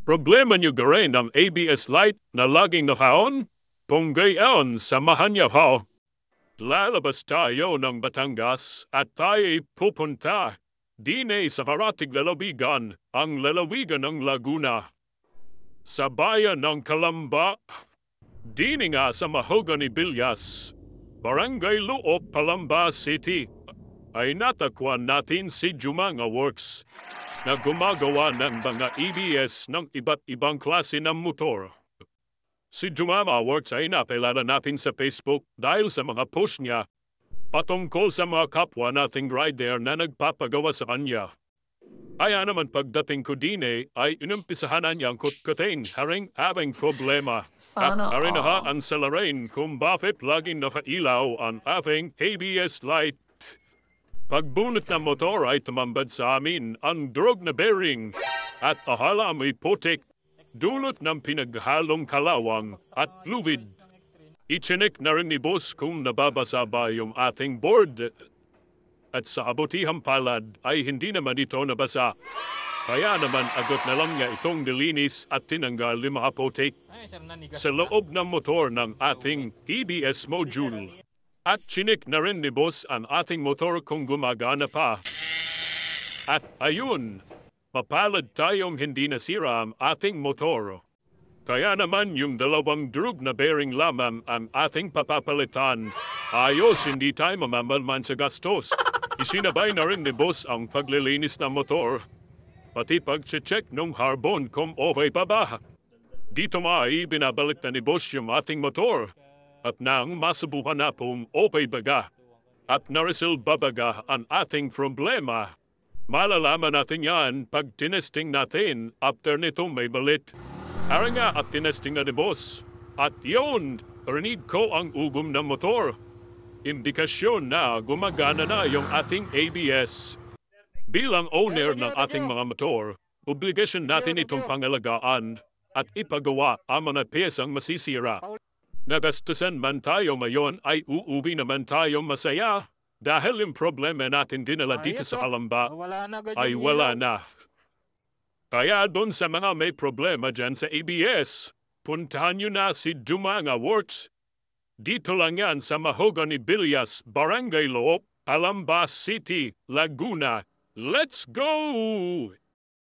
Problema nyo garin ng ABS light na laging nakaon? Kung gayon, samahan niyo ho. Lalabas tayo ng Batangas at tayo'y pupunta. Dine sa parating lalawigan, ang lalawigan ng Laguna. Sa bayan ng Calamba, dini nga sa Mahogany Villas, Barangay Luop, Calamba City, ay natakwan natin si Jumanga Works na gumagawa ng mga EBS ng iba't ibang klase ng motor. Si Jumama Works ay napilala natin sa Facebook dahil sa mga post niya patungkol sa mga kapwa nating rider na nagpapagawa sa kanya. Kaya naman pagdating ko dine ay inumpisahan na niyang kutkutin haring having problema. At Sana all. narinahaan sa larain kung bakit laging nakailaw ang ating ABS light. Pagbunot ng motor ay tumambad sa amin ang drog na bearing at akala may putik dulot ng pinaghalong kalawang at fluid. Ichinik na rin ni boss kung nababasa ba yung ating board. At sa kabutihang palad ay hindi naman ito nabasa. Kaya naman agad na lang niya itong nilinis at tinanggal yung mga putik sa loob ng motor ng ating EBS module. At chinik na rin ni boss ang ating motor kung gumagana pa. At ayun, mapalad tayong hindi nasira ang ating motor. Kaya naman yung dalawang drug na bearing lamang ang ating papapalitan. Ayos, hindi tayo mamamalman sa gastos. Isinabay na rin ni boss ang paglilinis ng motor. Pati pag-check ng harbon kung okay pa ba. Dito ay binabalik na ni boss yung ating motor. At nang masubukan na kung okay baga. At na-resolve baga ang ating problema. Malalaman natin yan pag tinesting natin after nito may balit. Ara nga at tinesting na ni boss. At yun, rinig ko ang ugom ng motor. Indikasyon na gumagana na yung ating ABS. Bilang owner ng ating mga motor, obligasyon natin itong pangalagaan at ipagawa ang mga piyesang masisira. Nagastusan man tayo ngayon ay uuwi naman tayo masaya dahil yung problema natin dinala dito sa Calamba ay wala na. Kaya doon sa mga may problema dyan sa ABS, puntahan nyo na si Jumanga Works. Dito lang yan sa Mahogany Villas, Barangay Luop, Calamba City, Laguna. Let's go!